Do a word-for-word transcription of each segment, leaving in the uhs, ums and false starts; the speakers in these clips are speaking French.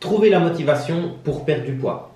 Trouver la motivation pour perdre du poids.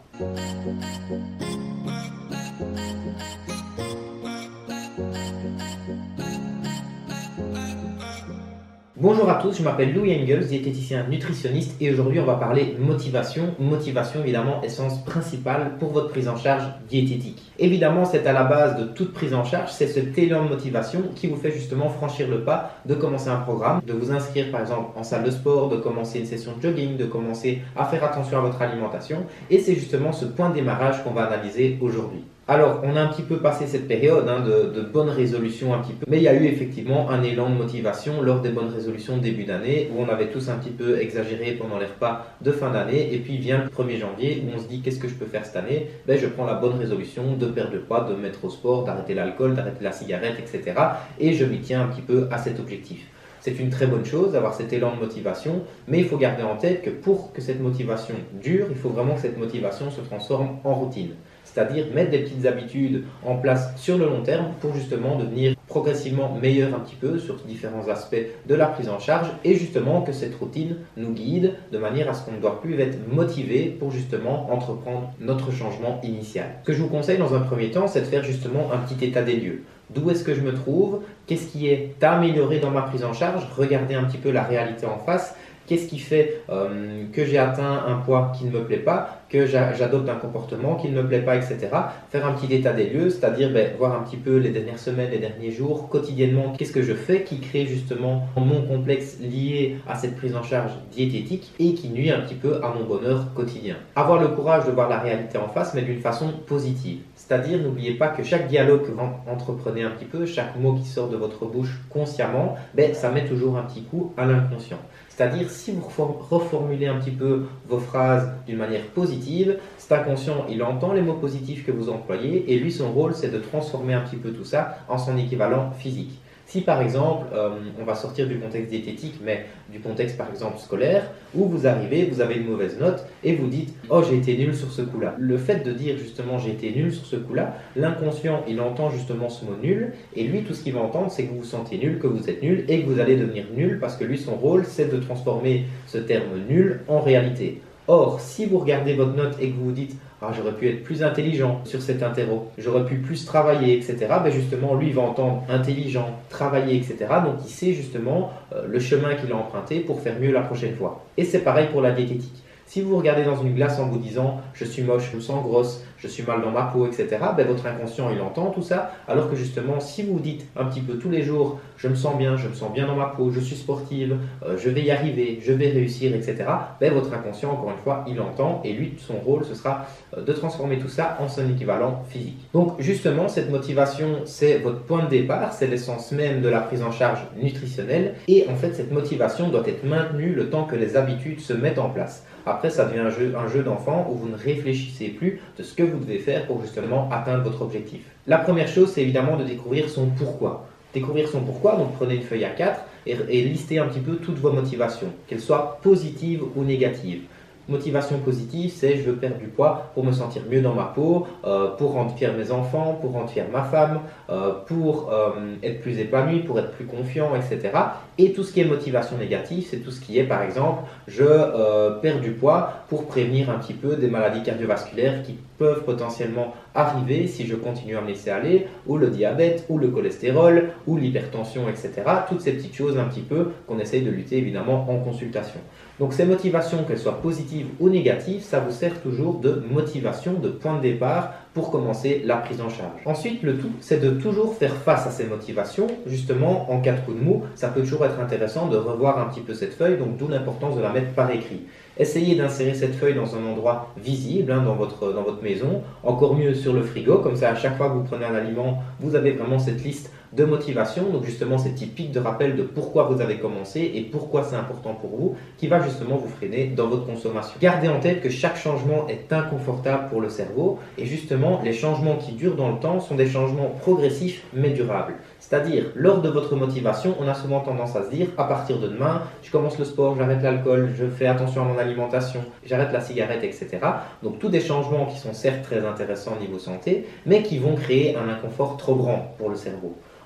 Bonjour à tous, je m'appelle Louis Engels, diététicien nutritionniste et aujourd'hui on va parler motivation. Motivation évidemment essence principale pour votre prise en charge diététique. Évidemment c'est à la base de toute prise en charge, c'est cet élan de motivation qui vous fait justement franchir le pas de commencer un programme, de vous inscrire par exemple en salle de sport, de commencer une session de jogging, de commencer à faire attention à votre alimentation et c'est justement ce point de démarrage qu'on va analyser aujourd'hui. Alors, on a un petit peu passé cette période hein, de, de bonnes résolutions un petit peu, mais il y a eu effectivement un élan de motivation lors des bonnes résolutions de début d'année où on avait tous un petit peu exagéré pendant les repas de fin d'année et puis vient le premier janvier où on se dit qu'est-ce que je peux faire cette année? Ben, je prends la bonne résolution de perdre le poids, de me mettre au sport, d'arrêter l'alcool, d'arrêter la cigarette, et cetera. Et je m'y tiens un petit peu à cet objectif. C'est une très bonne chose d'avoir cet élan de motivation, mais il faut garder en tête que pour que cette motivation dure, il faut vraiment que cette motivation se transforme en routine. C'est-à-dire mettre des petites habitudes en place sur le long terme pour justement devenir progressivement meilleur un petit peu sur différents aspects de la prise en charge et justement que cette routine nous guide de manière à ce qu'on ne doit plus être motivé pour justement entreprendre notre changement initial. Ce que je vous conseille dans un premier temps, c'est de faire justement un petit état des lieux. D'où est-ce que je me trouve? Qu'est-ce qui est amélioré dans ma prise en charge? Regardez un petit peu la réalité en face. Qu'est-ce qui fait euh, que j'ai atteint un poids qui ne me plaît pas, que j'adopte un comportement qui ne me plaît pas, et cetera. Faire un petit état des lieux, c'est-à-dire ben, voir un petit peu les dernières semaines, les derniers jours, quotidiennement, qu'est-ce que je fais qui crée justement mon complexe lié à cette prise en charge diététique et qui nuit un petit peu à mon bonheur quotidien. Avoir le courage de voir la réalité en face, mais d'une façon positive. C'est-à-dire, n'oubliez pas que chaque dialogue que vous entreprenez un petit peu, chaque mot qui sort de votre bouche consciemment, ben, ça met toujours un petit coup à l'inconscient. C'est-à-dire, si vous reformulez un petit peu vos phrases d'une manière positive, cet inconscient, il entend les mots positifs que vous employez et lui, son rôle, c'est de transformer un petit peu tout ça en son équivalent physique. Si par exemple, euh, on va sortir du contexte diététique, mais du contexte par exemple scolaire, où vous arrivez, vous avez une mauvaise note et vous dites « Oh, j'ai été nul sur ce coup-là ». Le fait de dire justement « j'ai été nul sur ce coup-là », l'inconscient, il entend justement ce mot « nul » et lui, tout ce qu'il va entendre, c'est que vous vous sentez nul, que vous êtes nul et que vous allez devenir nul parce que lui, son rôle, c'est de transformer ce terme « nul » en réalité. Or, si vous regardez votre note et que vous vous dites « Ah, j'aurais pu être plus intelligent sur cet interro, j'aurais pu plus travailler, et cetera » Ben justement, lui, il va entendre intelligent, travailler, et cetera. Donc, il sait justement euh, le chemin qu'il a emprunté pour faire mieux la prochaine fois. Et c'est pareil pour la diététique. Si vous regardez dans une glace en vous disant « je suis moche, je me sens grosse, je suis mal dans ma peau, et cetera » ben votre inconscient, il entend tout ça. Alors que justement, si vous dites un petit peu tous les jours « je me sens bien, je me sens bien dans ma peau, je suis sportive, euh, je vais y arriver, je vais réussir, et cetera » ben votre inconscient, encore une fois, il entend et lui, son rôle, ce sera de transformer tout ça en son équivalent physique. Donc justement, cette motivation, c'est votre point de départ, c'est l'essence même de la prise en charge nutritionnelle et en fait, cette motivation doit être maintenue le temps que les habitudes se mettent en place. Après, ça devient un jeu, un jeu d'enfant où vous ne réfléchissez plus de ce que vous devez faire pour justement atteindre votre objectif. La première chose, c'est évidemment de découvrir son pourquoi. Découvrir son pourquoi, donc prenez une feuille A quatre et, et listez un petit peu toutes vos motivations, qu'elles soient positives ou négatives. Motivation positive, c'est je veux perdre du poids pour me sentir mieux dans ma peau, euh, pour rendre fier mes enfants, pour rendre fier ma femme, euh, pour euh, être plus épanoui, pour être plus confiant, et cetera. Et tout ce qui est motivation négative, c'est tout ce qui est par exemple, je euh, perds du poids pour prévenir un petit peu des maladies cardiovasculaires qui peuvent potentiellement arriver si je continue à me laisser aller, ou le diabète, ou le cholestérol, ou l'hypertension, et cetera. Toutes ces petites choses un petit peu qu'on essaye de lutter évidemment en consultation. Donc ces motivations, qu'elles soient positives ou négatives, ça vous sert toujours de motivation, de point de départ pour commencer la prise en charge. Ensuite, le tout, c'est de toujours faire face à ces motivations. Justement, en cas de coup de mou, ça peut toujours être intéressant de revoir un petit peu cette feuille, donc d'où l'importance de la mettre par écrit. Essayez d'insérer cette feuille dans un endroit visible hein, dans, votre, dans votre maison, encore mieux sur le frigo, comme ça à chaque fois que vous prenez un aliment, vous avez vraiment cette liste de motivation, donc justement ces petits pics de rappel de pourquoi vous avez commencé et pourquoi c'est important pour vous, qui va justement vous freiner dans votre consommation. Gardez en tête que chaque changement est inconfortable pour le cerveau et justement les changements qui durent dans le temps sont des changements progressifs mais durables. C'est-à-dire, lors de votre motivation, on a souvent tendance à se dire à partir de demain, je commence le sport, j'arrête l'alcool, je fais attention à mon alimentation, j'arrête la cigarette, et cetera. Donc tous des changements qui sont certes très intéressants au niveau santé, mais qui vont créer un inconfort trop grand pour le cerveau.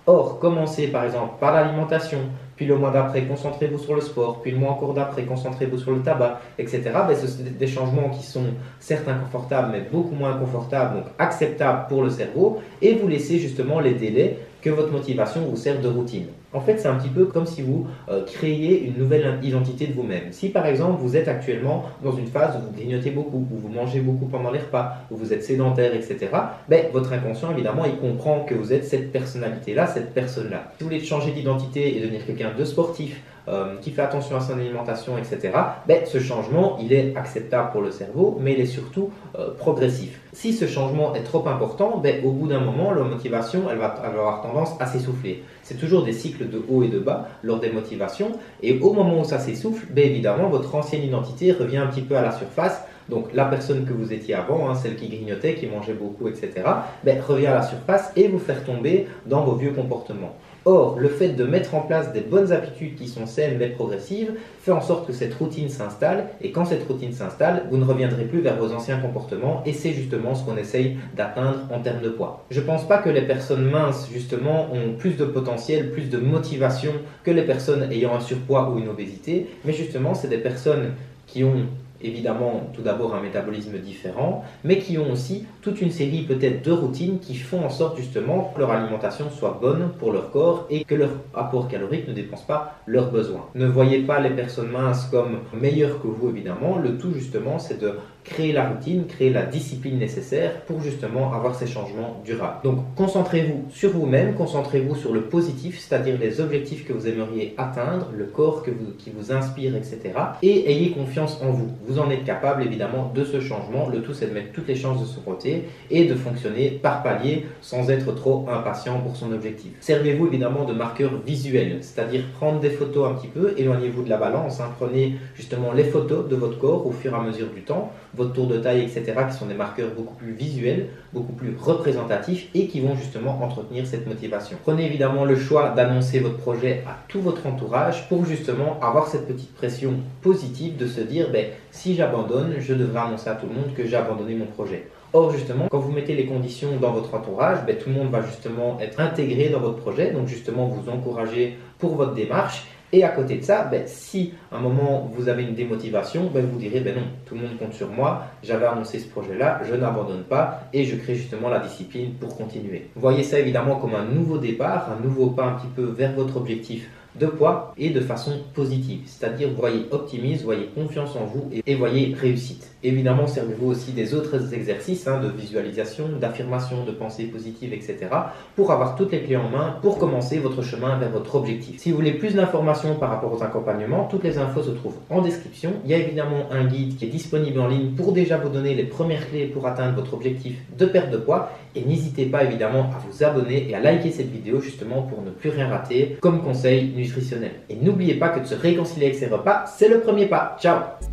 Or, commencez par exemple par l'alimentation, puis le mois d'après, concentrez-vous sur le sport, puis le mois encore d'après, concentrez-vous sur le tabac, et cetera. Ben, ce sont des changements qui sont certes inconfortables, mais beaucoup moins confortables, donc acceptables pour le cerveau, et vous laissez justement les délais que votre motivation vous sert de routine. En fait, c'est un petit peu comme si vous euh, créiez une nouvelle identité de vous-même. Si par exemple, vous êtes actuellement dans une phase où vous grignotez beaucoup, où vous mangez beaucoup pendant les repas, où vous êtes sédentaire, et cetera, ben, votre inconscient, évidemment, il comprend que vous êtes cette personnalité-là, cette personne-là. Si vous voulez changer d'identité et devenir quelqu'un de sportif, euh, qui fait attention à son alimentation, et cetera, ben, ce changement, il est acceptable pour le cerveau, mais il est surtout euh, progressif. Si ce changement est trop important, ben, au bout d'un moment, la motivation, elle va, elle va avoir tendance à s'essouffler. C'est toujours des cycles de haut et de bas lors des motivations. Et au moment où ça s'essouffle, ben, évidemment, votre ancienne identité revient un petit peu à la surface. Donc la personne que vous étiez avant, hein, celle qui grignotait, qui mangeait beaucoup, et cetera, ben, revient à la surface et vous faire tomber dans vos vieux comportements. Or, le fait de mettre en place des bonnes habitudes qui sont saines mais progressives fait en sorte que cette routine s'installe, et quand cette routine s'installe, vous ne reviendrez plus vers vos anciens comportements, et c'est justement ce qu'on essaye d'atteindre en termes de poids. Je ne pense pas que les personnes minces justement ont plus de potentiel, plus de motivation que les personnes ayant un surpoids ou une obésité, mais justement c'est des personnes qui ont évidemment tout d'abord un métabolisme différent, mais qui ont aussi toute une série peut-être de routines qui font en sorte justement que leur alimentation soit bonne pour leur corps et que leur apport calorique ne dépense pas leurs besoins. Ne voyez pas les personnes minces comme meilleures que vous évidemment, le tout justement c'est de créer la routine, créer la discipline nécessaire pour justement avoir ces changements durables. Donc concentrez-vous sur vous-même, concentrez-vous sur le positif, c'est-à-dire les objectifs que vous aimeriez atteindre, le corps que vous, qui vous inspire, et cetera. Et ayez confiance en vous. Vous en êtes capable évidemment de ce changement. Le tout c'est de mettre toutes les chances de son côté et de fonctionner par palier sans être trop impatient pour son objectif. Servez-vous évidemment de marqueurs visuels, c'est-à-dire prendre des photos un petit peu, éloignez-vous de la balance, hein. Prenez justement les photos de votre corps au fur et à mesure du temps, votre tour de taille, et cetera, qui sont des marqueurs beaucoup plus visuels, beaucoup plus représentatifs et qui vont justement entretenir cette motivation. Prenez évidemment le choix d'annoncer votre projet à tout votre entourage pour justement avoir cette petite pression positive de se dire ben, si j'abandonne, je devrais annoncer à tout le monde que j'ai abandonné mon projet. Or justement, quand vous mettez les conditions dans votre entourage, ben, tout le monde va justement être intégré dans votre projet, donc justement vous encourager pour votre démarche. Et à côté de ça, ben, si à un moment vous avez une démotivation, ben, vous direz ben non, tout le monde compte sur moi, j'avais annoncé ce projet-là, je n'abandonne pas et je crée justement la discipline pour continuer. Voyez ça évidemment comme un nouveau départ, un nouveau pas un petit peu vers votre objectif de poids et de façon positive, c'est-à-dire voyez optimisme, voyez confiance en vous et, et voyez réussite. Évidemment, servez-vous aussi des autres exercices hein, de visualisation, d'affirmation, de pensée positive, et cetera pour avoir toutes les clés en main pour commencer votre chemin vers votre objectif. Si vous voulez plus d'informations par rapport aux accompagnements, toutes les infos se trouvent en description. Il y a évidemment un guide qui est disponible en ligne pour déjà vous donner les premières clés pour atteindre votre objectif de perte de poids et n'hésitez pas évidemment à vous abonner et à liker cette vidéo justement pour ne plus rien rater comme conseil nutritionnel. Et n'oubliez pas que de se réconcilier avec ses repas, c'est le premier pas. Ciao!